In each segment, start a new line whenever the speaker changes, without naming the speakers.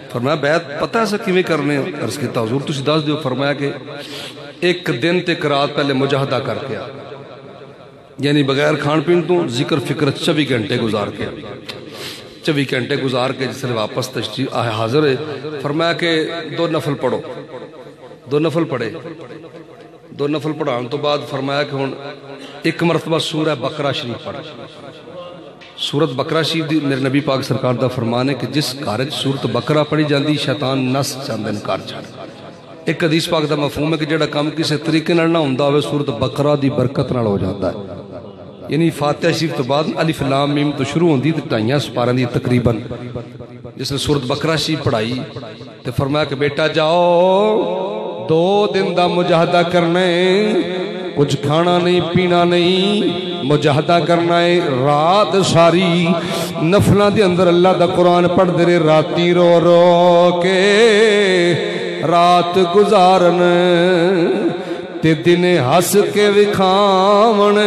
فرمایا بیعت پتہ ہے سکی میں کرنے عرض کیتا حضور تسی دس دیو فرمایا کہ ایک دن تے ایک رات پہلے مجاہدہ کر کے آ یعنی بغیر کھان پین تو ذکر فکر 24 گھنٹے گزار کے 24 گھنٹے گزار کے جس نے واپس تشریف حاضر ہے فرمایا کہ 2 نفل پڑھو 2 نفل پڑھے 2 نفل پڑھان تو بعد فرمایا کہ ہن ایک مرتبہ سورہ بقرہ شریف پڑھ سورت بقرہ شریف دی میرے نبی پاک سرکار دا فرمان ہے کہ جس کارج سورت بقرہ پڑھی جاندی شیطان نس چاندے انکار چھاڑ ایک حدیث پاک دا مفہوم ہے کہ جڑا کام کسی طریقے نہ ہوندہ ہوئے سورت بقرہ دی برکت نال ہو جاتا ہے یعنی فاتحہ شریف تو بعد الف لام میم تو شروع ہوندی تو ٹائیاں سپارن دی تقریباً جس نے سورت بقرہ شریف پڑھائی تو فرمایا کہ بیٹا جاؤ 2 دن دا مجاہدہ کرنے کچھ کھانا نہیں پینا نہیں مجاہدہ کرنا ہے رات ساری نفلہ دے اندر اللہ دا قرآن پڑھ دے رہے راتی رو رو کے رات گزارن تے دن ہس کے وکھاون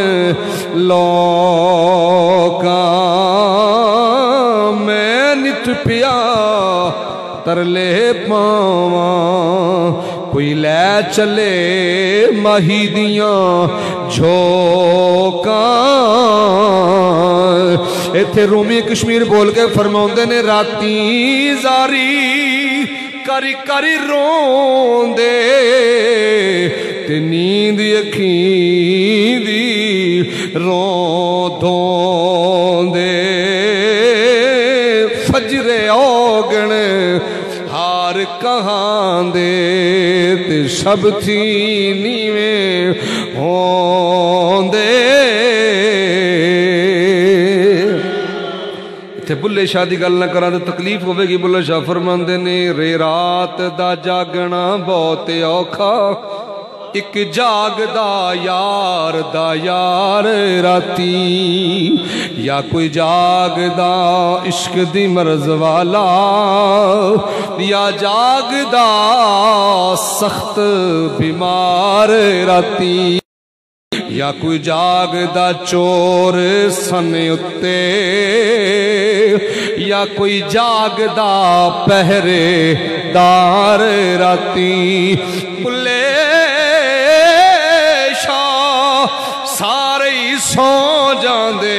لوکاں میں نت پیا ترلے پاواں کوئی لے چلے ماہی دیاں جھوکاں ایتھے رومی کشمیر بول کے فرماؤندے نے راتی زاری کری کری رون دے تے نیند اکھیں دی رون دون دے فجر اوگن ہار کہاں دے تے شب تھی نیویں ہون دے تے بلے شاہ دی گل نہ کرا تے تکلیف ہوئے گی بلے شاہ فرماندے نے رے رات دا جاگنا بہت اوکھا ایک جاگ دا یار راتی یا کوئی جاگ دا عشق دی مرض والا یا جاگ دا سخت بیمار راتی یا کوئی جاگ دا چور سنے اتے یا کوئی جاگ دا پہرے دار راتی بلے شاہ سارے سو جاندے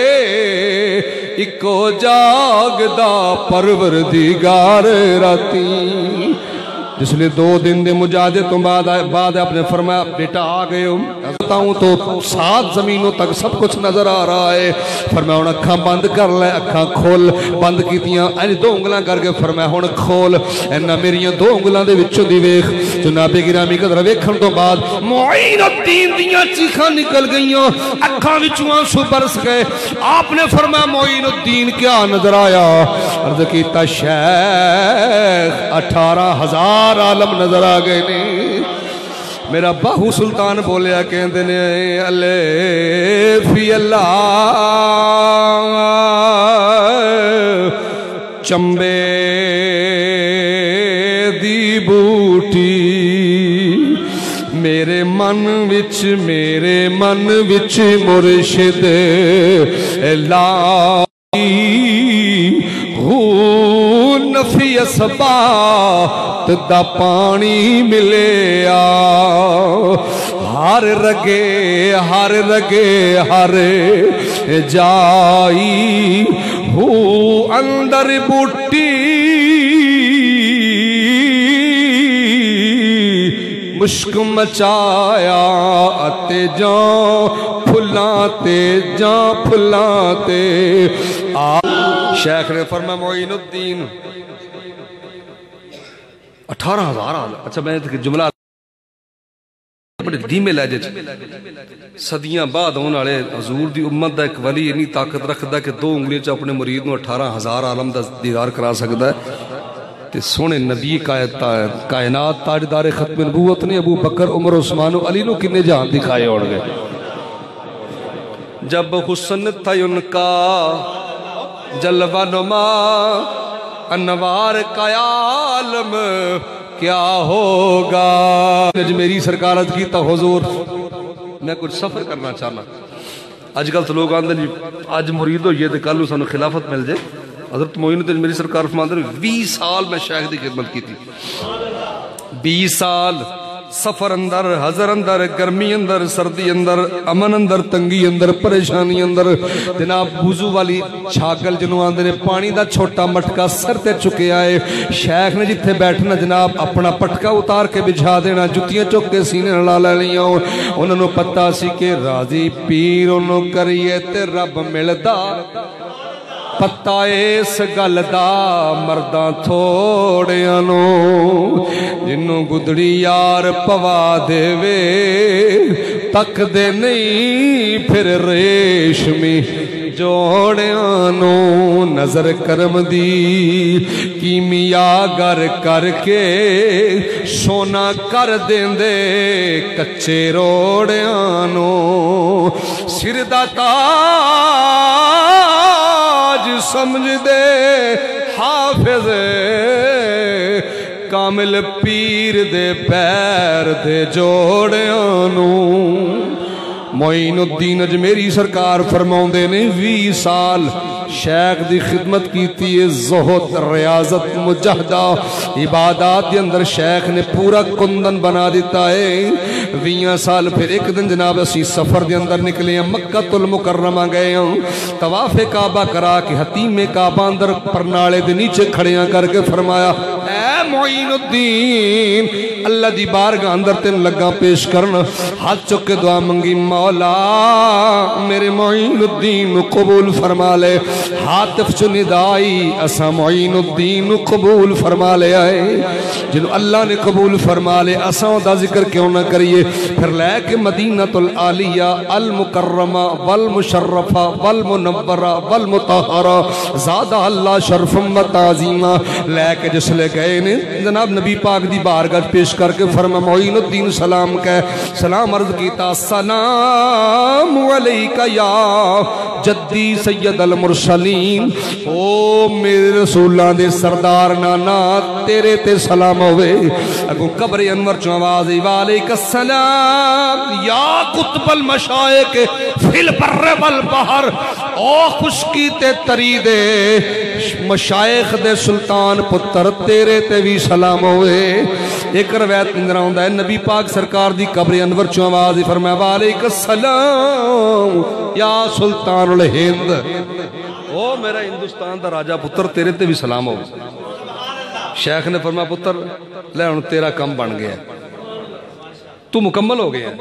اکو جاگ دا پروردگار راتی جس نے 2 دن دے مجاہدے تو بعد اپنے فرمایا بیٹا آ گئے ہوں تو 7 زمینوں تک سب کچھ نظر آ رہا ہے فرمایا ہون اکھاں بند کر لیں اکھاں کھول بند کیتیاں اینی 2 انگلاں کر کے فرمایا ہون کھول اینا میریاں 2 انگلاں دے وچوں دی ویکھ جناب گرامی قدر ویکھن تو بعد معین الدین دیاں چیخاں نکل گئیاں اکھاں وچوں آنسو برس گئے آپ نے فرمایا معین الدین کیا نظر آیا عرض کیتا شیخ 18,000 عالم نظر آ گئے نہیں میرا باہو سلطان بولیا کہندے نے فی اللہ چمبے دی بوٹی میرے من وچ مرشد لائی نفی اسبات دا پانی ملے ہر رگے ہر جائی اندر بوٹی مشک مچایا اتے جان پھلاتے شیخ نے فرمایا معین الدین 18,000 آل اچھا میں جملہ بڑے دھیمے لہجے صدیاں بعد ہونے والے حضور دی امت دا ایک ولی اتنی طاقت رکھدا کہ 2 انگلیاں چ اپنے مرید نو 18,000 عالم دا دیدار کرا سکدا ہے تے سونے نبی کائنات تاجدار ختم نبوت نے ابو بکر عمر عثمان و علی نو کنے جہان دکھائے ہون گے جب حسن تھا ان کا جلوہ نما انوار کا عالم کیا ہوگا میری سرکارت کی تا حضور میں کچھ سفر کرنا چاہنا آج کل تو لوگ آندھے آج مرید ہو یہ تو کل سانو خلافت مل جائے حضرت معین الدین میری سرکار فرماتے ہیں 20 سال میں شیخ دی خدمت کی تھی 20 سال سفر اندر حضر اندر گرمی اندر سردی اندر امن اندر تنگی اندر پریشانی اندر جناب وضو والی چھاگل جنوں آندے نے پانی دا چھوٹا مٹکا سر تے چکے آئے شیخ نے جتھے بیٹھنا جناب اپنا پٹکا اتار کے بچھا دینا جتیاں چک کے سینے نال لا لینیاں انہاں نوں پتہ سی کہ راضی پیر انہوں کریے تے رب ملدا پتہ اس گل دا مرداں تھوڑیاں نوں جنوں گدڑی یار پوا دے وے تک دے نہیں پھر ریشمی جوڑیاں نوں نظر کرم دی کیمیا گر کر کے سونا کر دیں دے کچے روڑیاں نوں سر دا تاج سمجھ دے حافظ کامل پیر دے پیر دے جوڑیاں نوں معین الدین اجمیری سرکار فرماؤندے نے 20 سال شیخ دی خدمت کیتی ہے زہد ریاضت مجاہدہ عبادات دی اندر شیخ نے پورا کندن بنا دیتا ہے 20 سال پھر ایک دن جناب اسی سفر دی اندر نکلے ہیں مکہ المکرمہ گئے ہیں طواف کعبہ کرا کے حتیم کعبہ اندر پرنالے دے نیچے کھڑیاں کر کے فرمایا اے معین الدین اللہ دی بارگاہ اندر تین لگا پیش کرنا ہاتھ چک کے دعا منگی مولا میرے معین الدین قبول فرما لے حاطف چو ندائی اسا معین الدین قبول فرما لے آئے جنہوں اللہ نے قبول فرما لے اسا دا ذکر کیوں نہ کریے پھر لے کے مدینہ العالیہ المکرمہ والمشرفہ والمنورہ والمطہرہ زادہ اللہ شرف و تعظیمہ لے کے جس لے گئے نے جناب نبی پاک دی بارگاہ پیش کر کے فرما معین الدین سلام کہے سلام عرض کیتا سلام علیکہ یا جدی سید المرسلین او میرے رسولان دے سردار نانا تیرے تے سلام ہوئے اگو قبر انور چو آوازی وعلیکہ السلام یا قطب المشائق فی البر والبحر او خشکی تے تری دے مشائق دے سلطان پتر تیرے تے بھی سلام ہوئے ایک روایت اندر آؤں ہے نبی پاک سرکار دی قبر انور چو آوازی فرمایا وعلیکہ السلام یا سلطان الہند او میرا ہندوستان دا راجہ پتر تیرے تے بھی سلام ہو شیخ نے فرمایا پتر لے انہوں تیرا کم بن گیا تو مکمل ہو گیا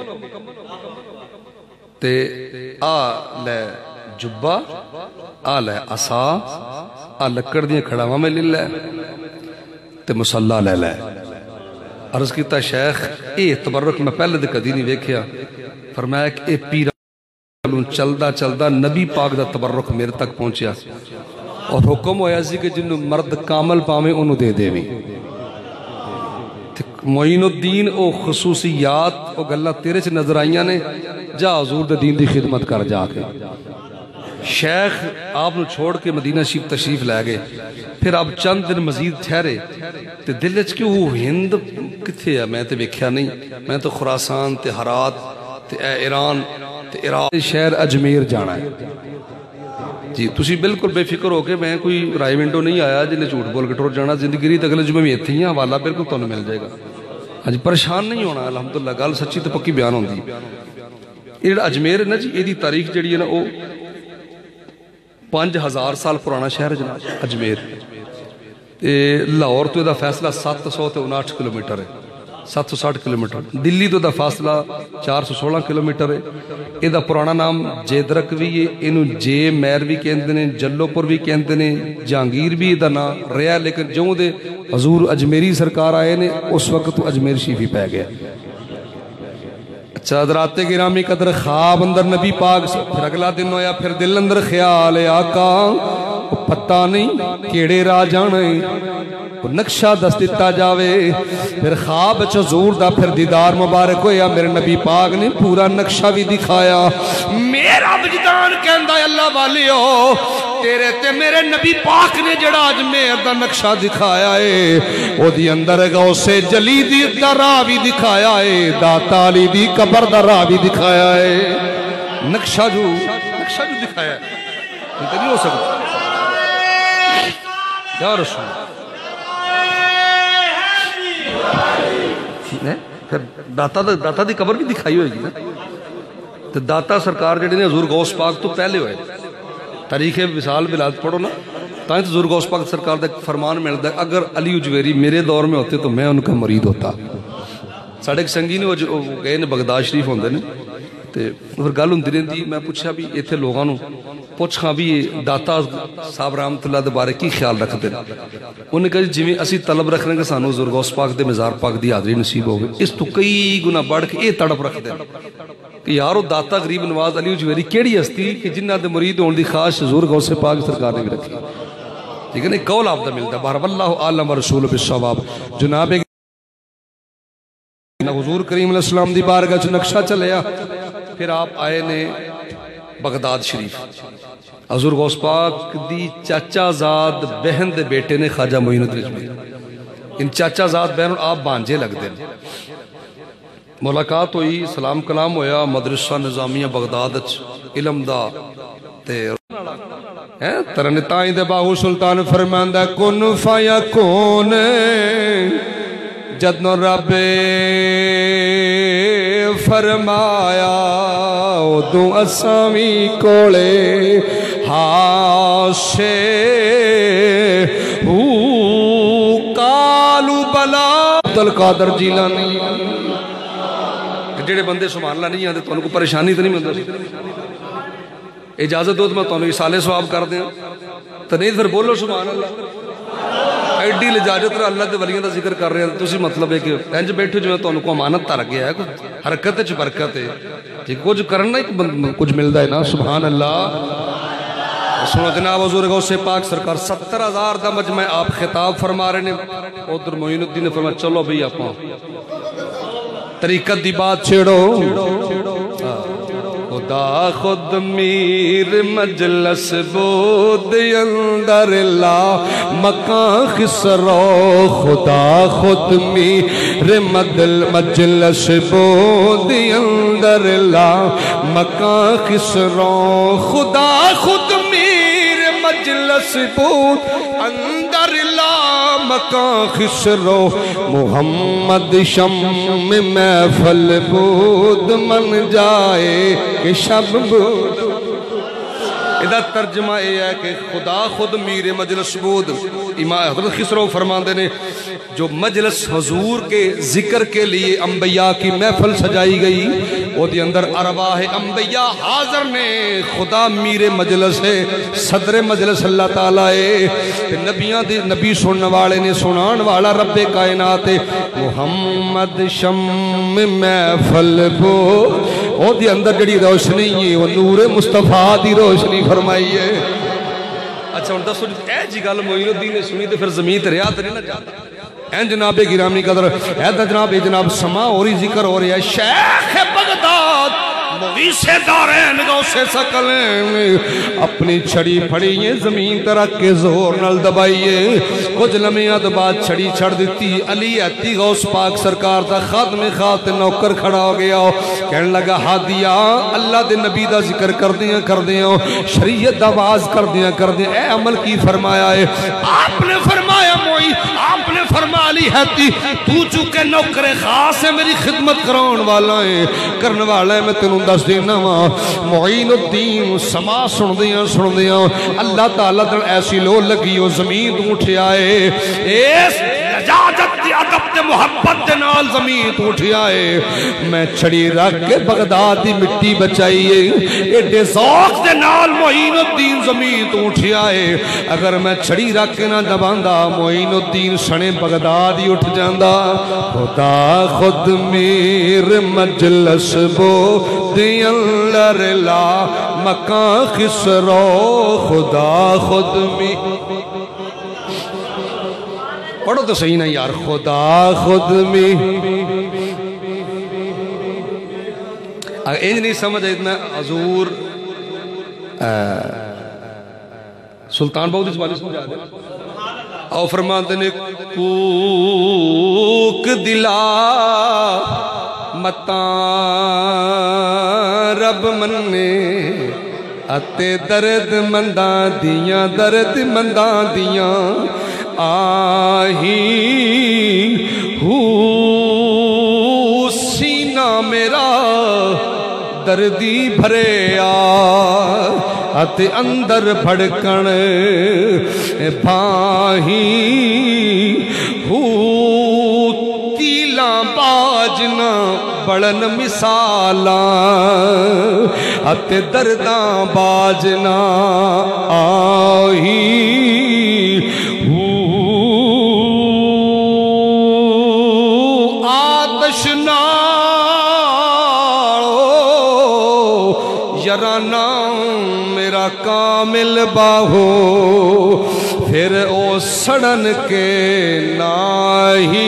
تے آ لے جبہ آ لے عصا آ لکڑ دیاں کھڑاواں میں لے تے مسلح لے لے عرض کیتا شیخ اے تبرک میں پہلے دے کدی نہیں ویکھیا فرمایا کہ اے پیرا چلدا چلدا نبی پاک دا تبرک میرے تک پہنچیا اور حکم ہویا سی کہ جنہوں مرد کامل پاویں انہوں دے دے بھی معین الدین او خصوصیات او گلہ تیرے سے نظر آئیاں نے جا حضور دے دین دی خدمت کر جا کے شیخ آپ نے چھوڑ کے مدینہ شریف تشریف لے گئے پھر آپ چند دن مزید ٹھہرے تے دل وچ کہ وہ ہند کتھے ہے میں تے ویکھیا نہیں میں تو خراسان تے ہرات تے ایران تے عراق شہر اجمیر جانا ہے جی تسی بالکل بے فکر ہو کے میں کوئی رائے ونڈو نہیں آیا جنہیں جھوٹ بول کے ٹور جانا زندگی ری تگلے جمعہ میں اتھی ہیں حوالہ بالکل تو مل جائے گا ہاں پریشان نہیں ہونا الحمدللہ گل سچی تو پکی بیان ہوندی یہ اجمیر ہے نا جی یہ تاریخ جڑی ہے نا وہ 5000 سال پرانا شہر ہے جناب اجمیر لاہور تو دا فیصلہ 759 کلومیٹر ہے 760 کلومیٹر دلی تو دا فاصلہ 416 کلومیٹر ہے یہ دا پرانا نام جیدرک بھی ہے انہوں جے میر بھی کہندے نے جلو پور بھی کہندے نے جہانگیر بھی دا نا رہا لیکن جو دے حضور اجمیری سرکار آئے نے اس وقت تو اجمیر شریف ہی پہ گیا اچھا حضرات گرامی قدر خواب اندر نبی پاک سے پھر اگلا دن ہویا پھر دل اندر خیال آقا پتہ نہیں کیڑے راہ جانے نقشہ دست دیتا جاوے پھر خواب حضور دا پھر دیدار مبارک ہویا میرے نبی پاک نے پورا نقشہ بھی دکھایا میرا وجدان کہندا ہے اللہ والیو تیرے تے میرے نبی پاک نے جڑا اجمیر دا نقشہ دکھایا ہے او دی اندر غوث جلی دی دا راہ بھی دکھایا ہے داتا علی دی قبر دا راہ بھی دکھایا ہے نقشہ جو دکھایا ہے نہیں ہو سکتا یا رسول پھر داتا دی قبر بھی دکھائی ہوئے گی نا. تو داتا سرکار جڑے نے حضور غوث پاک تو پہلے ہوئے. تاریخ وصال ولادت پڑھو نا تاں تو حضور غوث پاک سرکار دا فرمان ملتا ہے اگر علی اجویری میرے دور میں ہوتے تو میں ان کا مرید ہوتا. ساڑھے ایک سنگی نے وہ گئے نے بغداد شریف ہوندے نے تے پھر گل ہوندی رہندی. میں پوچھا بھی ایتھے لوگاں نو پوچھاں بھی داتا صاحب رحمت اللہ دے بارے کی خیال رکھتے ہیں. انہوں نے کہا جویں اسی طلب رکھ رہے ہیں کہ سانو حضور غوث پاک دے مزار پاک دی حاضری نصیب ہوگی, اس تو کئی گنا بڑھ کے یہ تڑپ رکھتے ہیں کہ یارو داتا غریب نواز علی اجویری کیڑی ہستی کہ جنہ دے مرید ہون دی خواہش حضور غوث پاک سرکار نے بھی رکھی. ٹھیک ہے نا, قول آپ دا ملتا ہے. بہر واللہ عالم و رسول بالصواب. جناب حضور کریم علیہ السلام دی بارگاہ چ نقشہ چلیا. پھر آپ آئے نے بغداد شریف. حضور غوث پاک دی چاچا زاد بہن دے بیٹے نے خواجہ معین الدین اجمیری. ان چاچا زاد بہن آپ بانجے لگ دیں. ملاقات ہوئی, سلام کلام ہویا. مدرسہ نظامیہ بغداد علم دا ترنتائیں دے باہو سلطان فرماندہ کن فیکون جدن رب فرمایا ادو اسامی کولے ہاشے کالو بلا. عبدالقادر جیلانی جڑے بندے سبحان اللہ نہیں آتے تو ان کو پریشانی تو نہیں ملتا. اجازت دو تو میں تمہیں سالے سواب کر دیں تو نہیں پھر بولو سبحان اللہ. ایڈی لجاجت رہا اللہ دے ولیاں دا ذکر کر رہے ہیں. تو اسی مطلب ہے کہ انج بیٹھو جو میں تو ان کو امانت تا رکھ گیا ہے. حرکت ہے برکت ہے. کچھ کرنا ہی کچھ ملتا ہے نا. سبحان اللہ. سنو جناب حضور غوث پاک سرکار 70,000 دا مجمع آپ خطاب فرما رہے ہیں. ادھر معین الدین نے فرمایا چلو بھئی آپ طریقت دی بات چھیڑو. خدا خود میر مجلس بود اندر لا مکان خسرو. خدا خود میر مجلس بود اندر لا مکان خسرو. خدا خود میر مجلس بود اندر لا مکان خسرو. محمد شم محفل بود من جائے کہ شب بود. ادھا ترجمہ یہ ہے کہ خدا خود میر مجلس بود. امام حضرت خسرو فرماندے نے جو مجلس حضور کے ذکر کے لیے انبیاء کی محفل سجائی گئی وہ دی اندر ارواح انبیاء حاضر نے. خدا میر مجلس ہے, صدر مجلس اللہ تعالیٰ ہے. نبیاں دے نبی سننے والے نے سنان والا رب کائنات ہے. محمد شم محفل بو وہ دی اندر جڑی روشنی ہے وہ نور مصطفیٰ دی روشنی فرمائی ہے. اچھا ان دسو اے جی گل معین الدین نے سنی تو پھر زمین تریا تو نہیں نہ جاتا. این جناب گرامی قدر اے جناب سما ہو رہی ذکر ہو رہی ہے. شیخ بغداد مویس دارین غوث ثقلین اپنی چھڑی پھڑی ہے زمین ترک کے زور نل دبائیے. کچھ لمحات بعد چھڑی چھڑ دیتی. علی اتی غوث پاک سرکار دا خادم خات نوکر کھڑا ہو گیا. کہنے لگا ہادیا اللہ دے نبی دا ذکر کر دیاں شریعت دا باز کر دیاں اے عمل کی فرمایا ہے. آپ نے فرمایا موئی آپ نے فرمایا علی ہتی تو چکے نوکر خاص ہے میری خدمت کراؤن والا ہے کرنے والا ہے. میں تنوں دس دینا وا معین الدین سما سن دیاں اللہ تعالیٰ در ایسی لو لگی وہ زمین تو اٹھ آئے. اس لجاجت دی عدب دے محبت دے نال زمین تو اٹھ آئے. میں چھڑی رکھ کے بغداد دی مٹی بچائیے. ایڈے ذوق دے نال معین الدین زمین تو اٹھ آئے. اگر میں چھڑی رکھ کے نہ دباندہ معین الدین سنے بغداد ہی اٹھ جاندہ. خدا خود میر مجلس بو دیاں لر لا مکان خسرو. خدا خود می پڑھو تو صحیح نہیں یار. خدا خود می انج نہیں سمجھ اتنا حضور سلطان بہت اس بارے سمجھا دے اور فرماتے نے کوک دلا متان رب مننے اتے درد منداں دیاں آہی ہو سینہ میرا دردی بھرے اتے اندر بھڑکن بھاہی ہو تیلاں باجنا بڑن مثالاں اتے درداں باجنا آہی ہو آتش یرانا میرا کامل باہو پھر او سڑن کے ناہی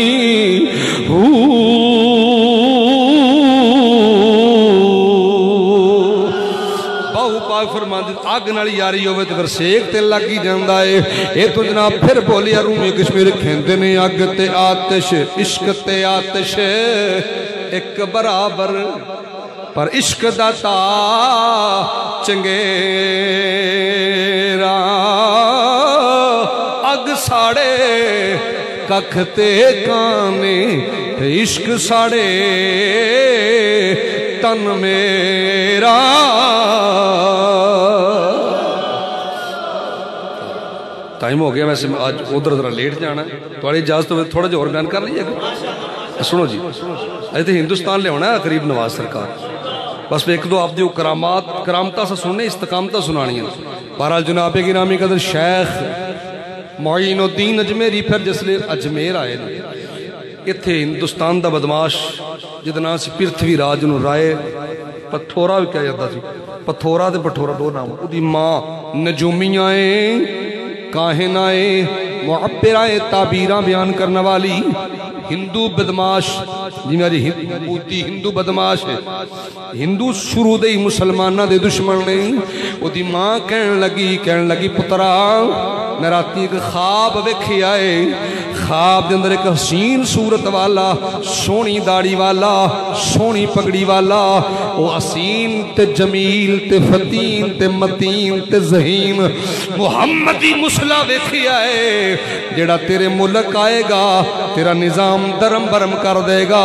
باہو پاک فرمان دی آگ نالی یاری ہوئے تو پھر سیک تے لگی جاندہ ہے اے تو جناب پھر بولیا رومی کشمیر کھیندے نے آگ تے آتش عشق تے آتش ایک برابر پر عشق داتا چنگیرا اگ ساڑے ککھتے کانے عشق ساڑے تن میرا ٹائم ہو گیا ویسے آج ادھر ادھر لیٹ جانا ہے تو آڑی اجازت ہوئے تھوڑا جو اور بیان کر لیے گا سنو جی ایسے ہندوستان لے ہونا ہے غریب نواز سرکار بس ایک دو آپ دیو کرامتہ سے سننے استقامتہ سنانی ہے بہرحال جناب گرامی قدر شیخ معین الدین اجمیری پھر جس لئے اجمیر آئے اتھے ہندوستان دا بدماش جدنا سی پرتھوی راج انہوں رائے پتھورا بھی کیا جاتا سی پتھورا دے پتھورا دو نام دی ماں نجومی آئیں کاہن آئیں معبر آئیں تعبیران بیان کرنے والی ہندو بدماش جی میری ہندو بدماش ہے ہندو شروع دے مسلمانہ دے دشمن نہیں وہ دی ماں کہن لگی پترا میں راتی ایک خواب ویکھی آئے خواب دے اندر ایک حسین صورت والا سونی داڑی والا سونی پگڑی والا وہ حسین تے جمیل تے فتین تے متین تے ذہین محمدی مسلح ویکھی آئے جڑا تیرے ملک آئے گا تیرا نظام درم برم کر دے گا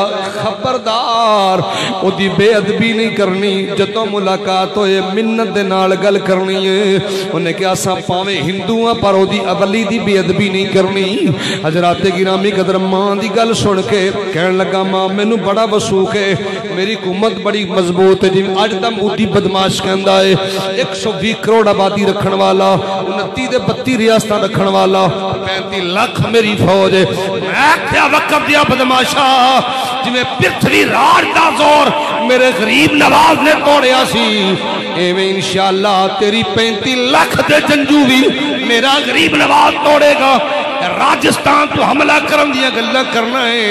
خبردار او دی بے ادبی نہیں کرنی جتوں ملاقات ہوئے منت دے نال گل کرنی ہے انہیں کیا سا پاویں ہندواں پر او دی اولی دی بے ادبی نہیں کرنی حضرات گرامی قدر ماں دی گل سن کے کہن لگا ماں میں نو بڑا وسوخ ہے میری حکومت بڑی مضبوط ہے جی آج دا مودی بدماش کہندا ہے 120 کروڑ آبادی رکھن والا 29 دے 32 ریاستاں رکھن والا 35 لاکھ میری فوج ہے میں کیا وقت دیا بدماشا جی میں پرتھوی راج دا زور میرے غریب نواز نے توڑیا سی ایویں انشاءاللہ تیری 35 لاکھ دے جنجو بھی میرا غریب نواز توڑے گا راجستان تو حملہ کرن دیا گلہ کرنا ہے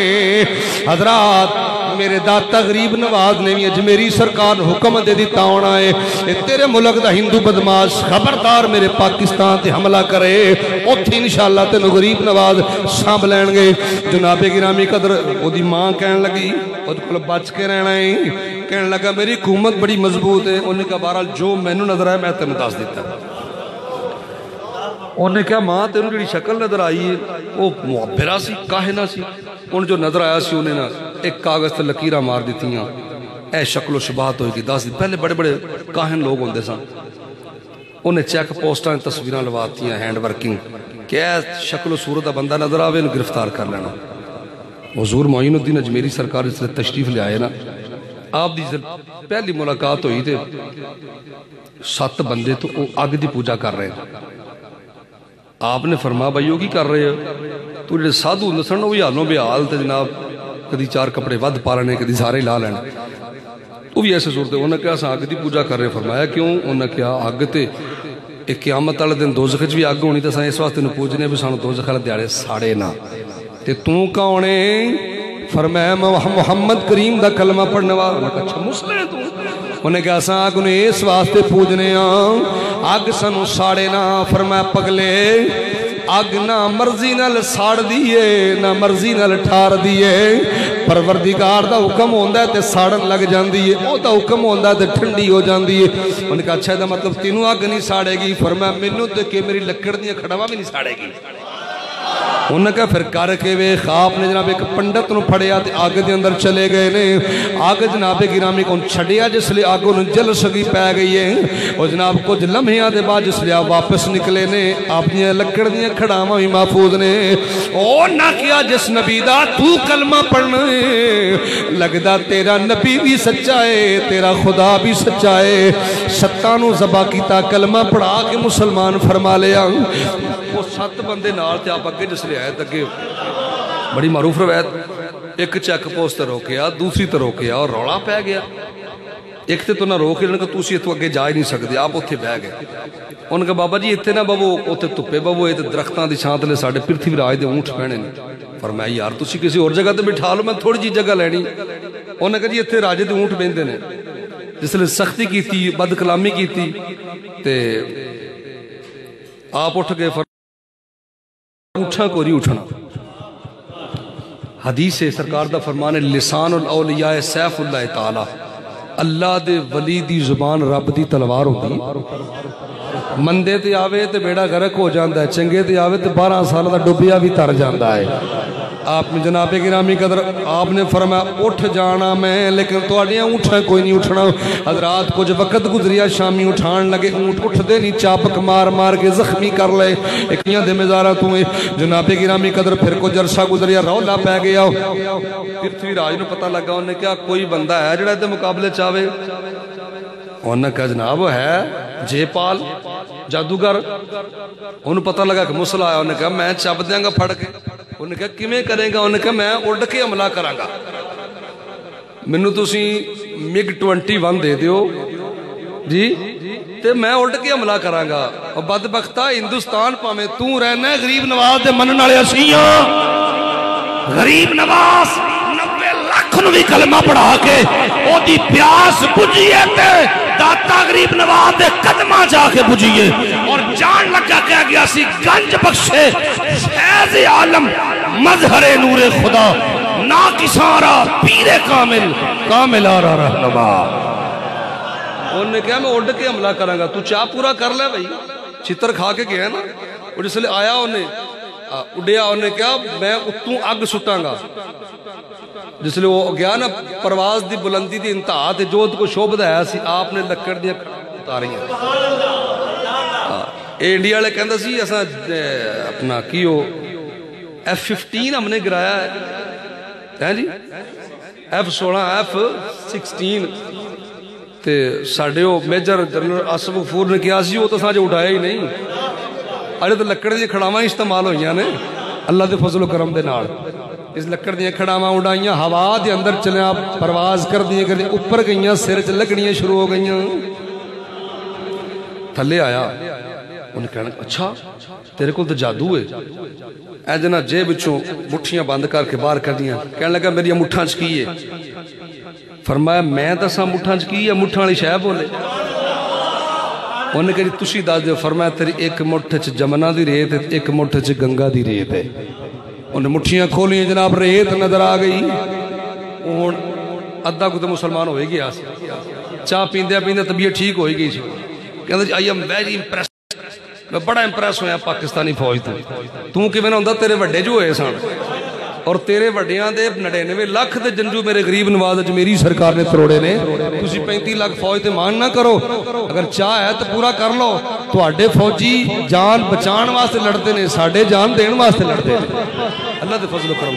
حضرات میرے داتا غریب نواز نے بھی اجمیری سرکار حکم دے دیتا ہونا ہے تیرے ملک دا ہندو بدماش خبردار میرے پاکستان تے حملہ کرے اوتھی انشاءاللہ تینو غریب نواز سانب لین گے جناب گرامی قدر او دی ماں کہن لگی او دی کل بچ کے رہنا ہے کہن لگا میری حکومت بڑی مضبوط ہے انہیں کہا بہرحال جو میں نو نظر آئے میں تینو دس دیتا ہے انہیں کہا ماں تینو جڑی شکل نظر آئی ہے وہ معبرہ سی کاہنہ سی انہیں جو نظر آیا سی انہیں نا ایک کاغذ تے لکیرہ مار دیتی ہیں اے شکل و شباہت ہوئی کی دس دی پہلے بڑے بڑے کاہن لوگ ہوندے سن انہیں چیک پوسٹاں تصویریں لواتی ہیں ہینڈ ورکنگ کہ اے شکل و صورت بندہ نظر آوے انہیں گرفتار کر لینا حضور معین الدین اجمیری سرکار اس سے تشریف لے آئے نا آپ دی پہلی ملاقات ہوئی تھے 7 بندے تو آگ دی پوجا کر رہے ہیں آپ نے فرما بھائیو کی کر رہے ہیں تو جڑے سادھو نسن وہ حالوں بے حال تے جناب کدی 4 کپڑے ود پا لینے کدی سارے لا لینے وہ بھی ایسے صورت ہے انہوں نے کہا آگ دی پوجا کر رہے فرمایا کیوں انہوں نے کہا آگ تے ایک قیامت والے دن دوزخ وچ بھی آگ ہونی تے اس واسطے نو پوجنے بھی سانو دوزخ والے دیاڑے ساڑے نہ تے تو کانے فرمایا محمد کریم دا کلمہ پڑھنے والا اچھا مسلم ہے تو انہیں کہا سا آگ انہیں اس واسطے پوجنے آگ سنو ساڑے نہ فرمایا پگلے آگ نہ مرضی نہ ساڑ دیئے نہ مرضی نہ ٹھار دیئے پروردگار دا حکم ہوندا ہے تے ساڑن لگ جاندی ہے، او دا حکم ہوندا ہے تے ٹھنڈی ہو جاندی ہے۔ انہوں نے کہا اچھا دا مطلب تینوں اگ نہیں ساڑے گی؟ فرمایا مینوں تے کہ میری لکڑ دیاں کھڑاواں بھی نہیں ساڑے گی۔ انہوں نے کہا پھر کر کے ویکھ، آپ نے جناب ایک پنڈت نو پھڑیا تے آگ دے اندر چلے گئے نے۔ آگ جناب گرامی کو چھڑیا جس لئے آگوں نے جل سگی پہ گئی ہے، اور جناب کچھ لمحیاں دے بعد جس لئے آپ واپس نکلے نے، آپ نے لکڑ دیاں کھڑاواں ہی محفوظ نے۔ او نہ کیا جس نبی دا تو کلمہ پڑھنا ہے، لگدا تیرا نبی بھی سچا ہے، تیرا خدا بھی سچا ہے۔ ستانوں ذبح کیتا، کلمہ پڑھا کے مسلمان فرما لیا۔ وہ 7 بندے نال تے آپ اگے جس لئے آئے تک بڑی معروف روایت، ایک چیک پوسٹ تے روکیا، دوسری تے روکیا اور روڑا پہ گیا۔ ایک تے تو نہ روکے، انہوں نے کہا تُسی تو اگے جا ہی نہیں سکتے، آپ اتھے بہ گئے۔ انہوں نے کہا بابا جی اتھے نہ بابو، اتھے تپے بابو، یہ درختاں دی چھاں تلے ساڑھے پرتھوی راج دے اونٹ پہنے نہیں۔ فرمایا یار تُسی کسی اور جگہ تے بٹھا لو، میں تھوڑی جی جگہ لینی۔ انہوں نے کہا جی اتھے راجے دے اونٹ بہندے نے۔ جس لئے سختی کی تھی، بد کلامی کی تھی تے آپ اٹھ گئے، اٹھا کو نہیں اٹھنا۔ حدیث سرکار دا فرمانے لسان الاولیاء سیف اللہ تعالی، اللہ دے ولی دی زبان رب دی تلوار ہوتی۔ مندے تے آوے تے بیڑا غرق ہو جاندہ ہے، چنگے تے آوے تے 12 سال دا ڈوبیا بھی تر جاندہ ہے۔ آپ نے جناب گرامی قدر آپ نے فرمایا اٹھ جانا میں، لیکن توڑیاں اٹھا کوئی نہیں اٹھنا۔ حضرات کچھ وقت گزریا، شامی اٹھان لگے، اونٹ اٹھ دے نہیں، چاپک مار مار کے زخمی کر لے، ایکیاں دے مزارہ توئے۔ جناب گرامی قدر پھر کو جرسہ گزریا، رولا پہ گیا۔ پرتھوی راج نے پتہ لگا، انہوں نے کہا کوئی بندہ ہے جڑا دے مقابلے چاہے؟ انہوں نے کہا جناب ہے جے پال جادوگر۔ انہوں پتہ لگا کہ مسئلہ آیا، انہوں نے کہا میں چاپ دیاں گا پھڑ کے۔ انہوں نے کہا کیویں کریں گا؟ انہوں نے کہا میں اڑ کے حملہ کراں گا، مینوں تسی MiG 21 دے دیو جی تے میں اڑ کے حملہ کراں گا۔ اور بدبختہ ہندوستان پاویں تو رہنا ہے غریب نواز دے منن والے اسیاں، غریب نواز 90 لاکھ نو بھی کلمہ پڑھا کے او دی پیاس بجھیے تے داتا غریب نواز دے قدمہ جا کے بجھیے، اور جان لگا کہہ گیا سی گنج بخشے فیض عالم مظہر نور خدا نا کسارا پیر کامل کامل آرہ رہنما۔ انہوں نے کہا میں اڑ کے حملہ کروں گا، تو چاہ پورا کر لے بھائی، چھتر کھا کے گیا نا۔ اور جس لئے آیا انہیں اڑیا، انہوں نے کہا میں اتوں اگ سٹاں گا۔ جس لئے وہ گیا نا پرواز دی بلندی دی انتہا تے جو کو شوبد ہے سی، آپ نے لکڑ دیا اتاری ہیں۔ اے انڈیا لے کہندہ سی ایسا اپنا کیو F-15 ہم نے گرایا ہے جی، F-16 F-16 تے ساڑھے ہو میجر جنرل آصف غفور نے کیا سی، وہ تو ساڑھے اٹھایا ہی نہیں۔ اڑے تو لکڑ دی کھڑاواں استعمال ہوئیاں نے اللہ دے فضل و کرم دے نال۔ اس لکڑ دیاں کھڑاواں اڑائیاں، ہوا دے اندر چلے آپ پرواز کر دیئے کر دیئے، اوپر گئیاں سر چ لگڑیاں شروع ہو گئیاں۔ تھلے آیا، انہیں کہنا اچھا تیرے کو تو جادو ہے؟ اے جنا جیب چوں مٹھیاں بند کر کے باہر کر دیاں، کہنے لگا میری مٹھاں چکی ہے۔ فرمایا میں دساں مٹھاں چکی ہے، مٹھاں والی شے بولے؟ انہیں کہا جی تسی دس دیو۔ فرمایا تیری ایک مٹھ چ جمنا دی ریت ہے، ایک مٹھ چ گنگا دی ریت ہے۔ انہیں مٹھیاں کھولی، جناب ریت نظر آ گئی۔ انہوں ادھا کو تو مسلمان ہوئے گیا، چاہ پیندے پیندے طبیعت ٹھیک ہوئی گئی۔ کہندے جی آئی ایم ویری امپریس، میں بڑا امپریس ہویا پاکستانی فوج تو کہ میں نے ہوں تیرے وڈے جو ہوئے سان، اور تیرے وڈیاں دے 99 لاکھ دے جنجو میرے غریب نواز اج میری سرکار نے تروڑے نے، تسی 35 لاکھ فوج تے مان نہ کرو، اگر چاہ ہے تو پورا کر لو۔ تو آڈے فوجی جان بچان واسطے لڑتے نے، ساڑھے جان دین واسطے لڑتے نے۔ اللہ دے فضل و کرم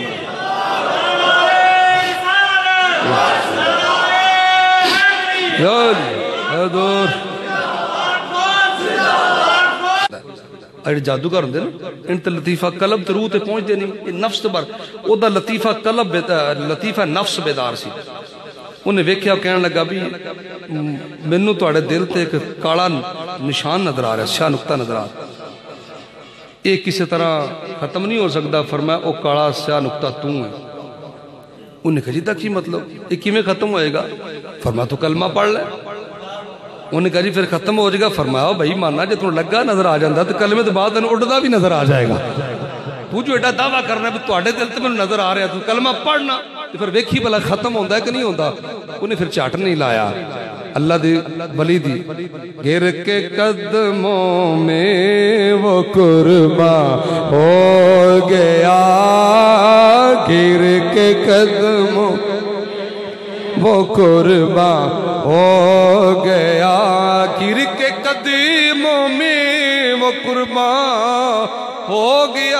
اے جادوگر ہوندے نا، ان تے لطیفہ قلب تے روح تے پہنچ دے نہیں، نفس تے بار او دا لطیفہ قلب لطیفہ نفس بیدار سی۔ انہیں ویکھیا کہنے لگا بھی مینوں تواڈے دل تے ایک کالا نشان نظر آ رہا ہے، سیاہ نقطہ نظر آ رہا ہے، یہ کسی طرح ختم نہیں ہو سکتا۔ فرمایا او کالا سیاہ نقطہ تو ہے۔ انہیں کہا جی تا کی مطلب یہ کیویں ختم ہوئے گا؟ فرمایا تو کلمہ پڑھ لے۔ انہیں کہا جی پھر ختم ہو جائے گا؟ فرمایا بھائی ماننا جب تم لگا نظر آ جاندہ تو کلمے تو بعد اڑدا بھی نظر آ جائے گا۔ تو جو ایڈا دعویٰ کرنا ہے تو اڈے دل تے میں نظر آ رہا ہے تو کلمہ پڑھنا۔ پھر ویکھی بلا ختم ہوندہ ہے کہ نہیں ہوندہ، انہیں پھر چاٹ نہیں لایا اللہ دی ولی دی گر کے قدموں میں وہ قربان ہو گیا، گر کے قدموں وہ قربان ہو گیا، گر کے قدموں میں وہ قربان ہو گیا،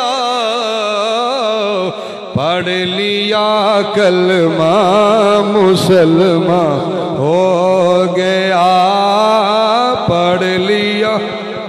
پڑھ لیا کلمہ مسلمان ہو گیا، پڑھ لیا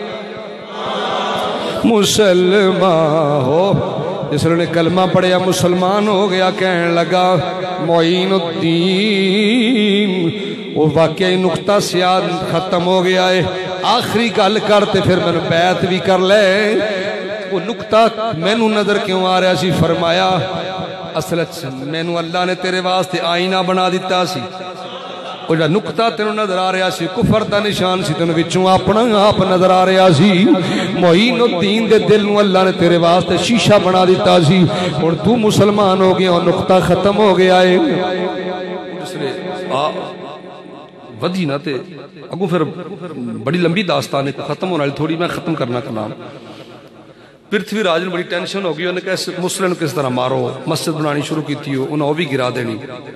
مسلمان ہو، جس نے کلمہ پڑھیا مسلمان ہو گیا، کہنے لگا معین الدین، وہ واقعی نقطہ سیاہ ختم ہو گیا ہے، آخری گل کرتے پھر میں نے بیعت بھی کر لے، وہ نقطہ میں نو نظر کیوں آ رہا سی، فرمایا اصل میں نو اللہ نے تیرے واسطے آئینہ بنا دیتا سی، وہ جا نقطہ تینو نظر آ رہا سی کفر دا نشان سی، تینو وچوں اپنا آپ نظر آ رہا سی، معین الدین دے دل نو اللہ نے تیرے واسطے شیشہ بنا دیتا سی، اور تو مسلمان ہو گیا اور نقطہ ختم ہو گیا ہے، جس نے ودی نہ تے اگو پھر بڑی لمبی داستان ہے ختم ہونا تھوڑی میں ختم کرنا کلام۔ پرتھوی راج نے بڑی ٹینشن ہو گئی، انہیں کہا مسلم کس طرح مارو، مسجد بنانی شروع کی تھی، انہیں وہ بھی گرا دینی،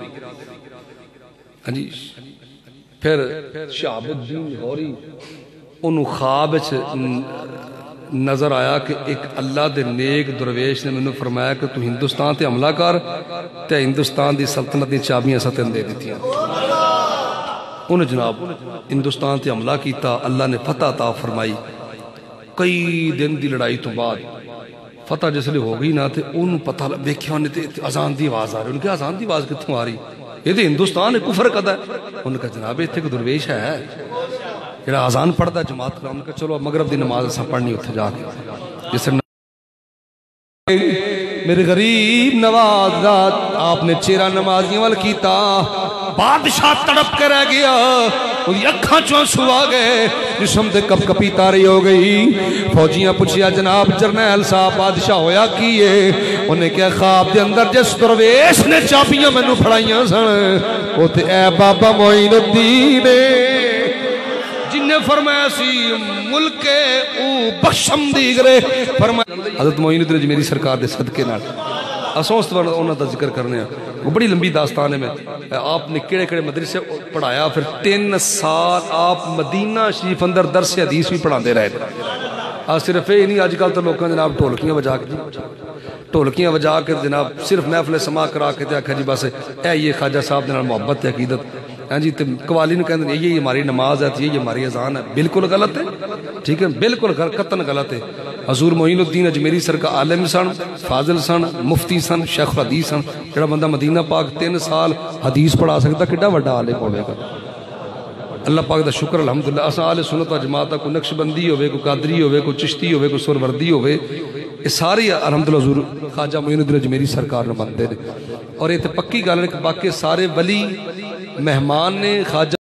پھر شہاب الدین لاہوری انہوں خواب نظر آیا کہ ایک اللہ دے نیک درویش نے میں نے فرمایا کہ تو ہندوستان تے حملہ کر تے ہندوستان دی سلطنت دی چابیاں ستن دے دیتی ہیں، انہیں جناب ہندوستان تے حملہ کیتا، اللہ نے فتح عطا فرمائی، کئی دن دی لڑائی تو بعد فتح جس لئے ہو گئی نا تے انہوں پتہ دیکھیا انہیں تے اذان دی آواز آ رہی، انہوں کہا اذان دی آواز کتوں آ رہی، یہ تو ہندوستان ہے کفر قدر ہے، انہوں نے کہا جناب یہ ایک درویش ہے جڑا اذان پڑھتا ہے جماعت کرام نے کہا چلو مغرب دی نماز اساں پڑھنی اتھے جا کے، جس میرے غریب نواز آپ نے چہرہ نمازیاں وال کیتا، بادشاہ تڑپ کے رہ گیا، وہ اکھاں چوں سوا گئے، جسم دے کپ کپی تاری ہو گئی، فوجیاں پوچھیا جناب جرنیل صاحب بادشاہ ہویا کیے، انہیں کیا خواب دے اندر جس درویش نے چابیاں میں نو پھڑائیاں سن، وہ تے اے بابا معین الدین جن نے فرمایا سی ملک او بخشم دیگرے، فرمایا حضرت معین الدین جی میری سرکار دے صدقے نال اساں اس طرح انہوں دا ذکر کرنے ہیں، وہ بڑی لمبی داستان ہے میں آپ نے کیڑے کیڑے مدرسے پڑھایا، پھر 3 سال آپ مدینہ شریف اندر درس حدیث بھی پڑھا دے رہے تھے، صرف یہ نہیں آج کل تو لوگوں جناب ٹھولکیاں وجا کے جناب صرف محفل سما کرا کے تے آکھا جی بس اے یہ خواجہ صاحب دے نال محبت تے عقیدت، ہاں جی قوالی نے کہتے ہیں یہ ہماری نماز ہے، یہ ہماری اذان ہے، بالکل غلط ہے، ٹھیک ہے بالکل قطعاً غلط ہے۔ حضور معین الدین اجمیری سرکار عالم سن، فاضل سن، مفتی سن، شیخ الحدیث سن، جڑا بندہ مدینہ پاک 3 سال حدیث پڑھا سکتا کڈا وڈا عالم ہوے گا، اللہ پاک دا شکر الحمدللہ۔ اساں اہل سنت و جماعت کو نقش بندی ہوے، کو قادری ہوے، کو چشتی ہوے، کو سروردی ہوے، یہ ساری الحمدللہ حضور خواجہ معین الدین اجمیری سرکار نے بندے نے، اور یہ تے پکی گل ہے کہ باقی سارے ولی مہمان نے خواجہ